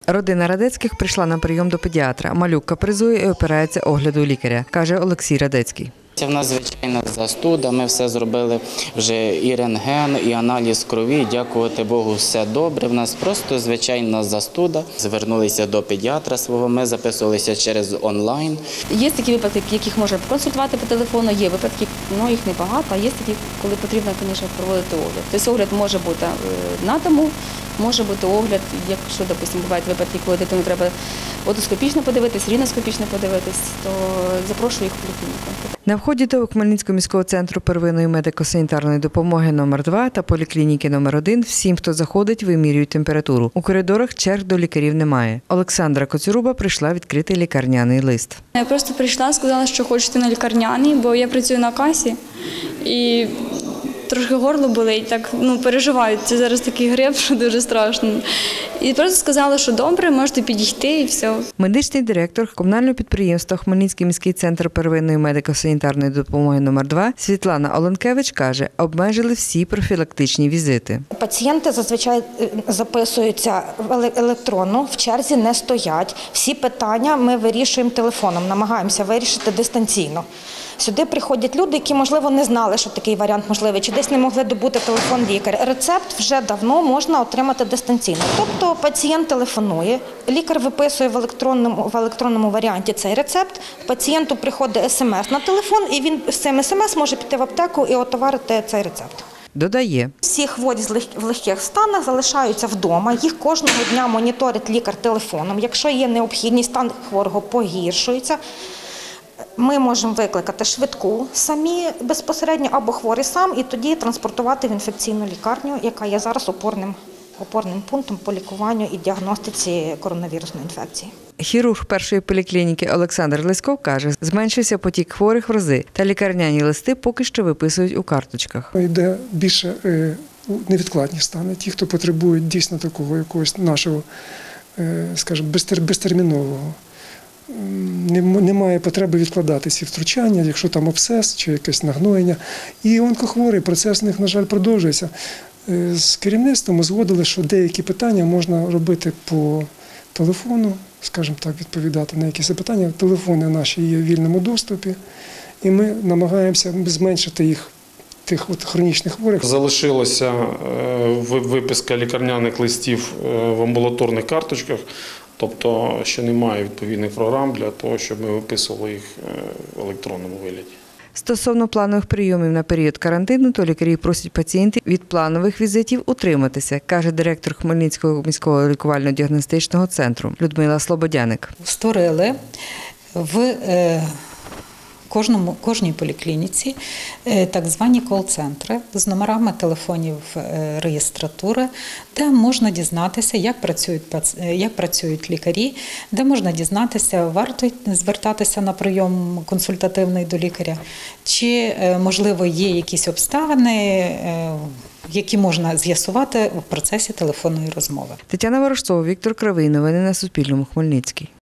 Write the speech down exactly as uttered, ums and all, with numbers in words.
Родина Радецьких прийшла на прийом до педіатра. Малюк капризує і опирається огляду лікаря, каже Олексій Радецький. Це в нас звичайна застуда, ми все зробили, вже і рентген, і аналіз крові, дякувати Богу, все добре. В нас просто звичайна застуда. Звернулися до педіатра свого, ми записувалися через онлайн. Є такі випадки, яких можна консультувати по телефону, є випадки, ну їх небагато, а є такі, коли потрібно, звісно, проводити огляд. Тобто огляд може бути на дому, може бути огляд, якщо, допустимо, бувають випадки, коли дитину треба отоскопічно подивитись, ріноскопічно подивитись, то запрошую їх в поліклініку. На вході до Хмельницького міського центру первинної медико-санітарної допомоги номер два та поліклініки номер один всім, хто заходить, вимірюють температуру. У коридорах черг до лікарів немає. Олександра Коцюруба прийшла відкрити лікарняний лист. Я просто прийшла, сказала, що хочу йти на лікарняний, бо я працюю на касі і трошки горло болить, так, ну, переживаю, це зараз такий грип, що дуже страшно. І просто сказала, що добре, можете підійти і все. Медичний директор комунального підприємства Хмельницький міський центр первинної медико-санітарної допомоги номер два Світлана Оленкевич каже, обмежили всі профілактичні візити. Пацієнти зазвичай записуються електронно, в черзі не стоять. Всі питання ми вирішуємо телефоном, намагаємося вирішити дистанційно. Сюди приходять люди, які, можливо, не знали, що такий варіант можливий, чи десь не могли добути телефон лікаря. Рецепт вже давно можна отримати дистанційно. Тобто пацієнт телефонує, лікар виписує в електронному, в електронному варіанті цей рецепт, пацієнту приходить смс на телефон, і він з цим смс може піти в аптеку і отоварити цей рецепт. Додає. Всі хворі в легких станах залишаються вдома, їх кожного дня моніторить лікар телефоном. Якщо є необхідність, стан хворого погіршується, ми можемо викликати швидку самі безпосередньо або хворий сам і тоді транспортувати в інфекційну лікарню, яка є зараз опорним, опорним пунктом по лікуванню і діагностиці коронавірусної інфекції. Хірург першої поліклініки Олександр Леськов каже, зменшився потік хворих в рази, та лікарняні листи поки що виписують у карточках. Йде більше невідкладні стани, ті, хто потребують дійсно такого якогось нашого, скажімо, безтермінового. Немає потреби відкладатися втручання, якщо там абсцес чи якесь нагноєння. І онкохворий процес у них, на жаль, продовжується. З керівництвом узгодили, що деякі питання можна робити по телефону, скажімо так, відповідати на якісь запитання. Телефони наші є в вільному доступі, і ми намагаємося зменшити їх, тих от хронічних хворих. Залишилася виписка лікарняних листів в амбулаторних карточках, тобто ще немає відповідних програм для того, щоб ми виписували їх в електронному вигляді. Стосовно планових прийомів на період карантину, то лікарі просять пацієнтів від планових візитів утриматися, каже директор Хмельницького міського лікувально-діагностичного центру Людмила Слободяник. Створили в Кожному, кожній поліклініці так звані кол-центри з номерами телефонів реєстратури, де можна дізнатися, як працюють, як працюють лікарі, де можна дізнатися, варто звертатися на прийом консультативний до лікаря, чи, можливо, є якісь обставини, які можна з'ясувати в процесі телефонної розмови. Тетяна Ворожцова, Віктор Кривий. Новини на Суспільному. Хмельницький.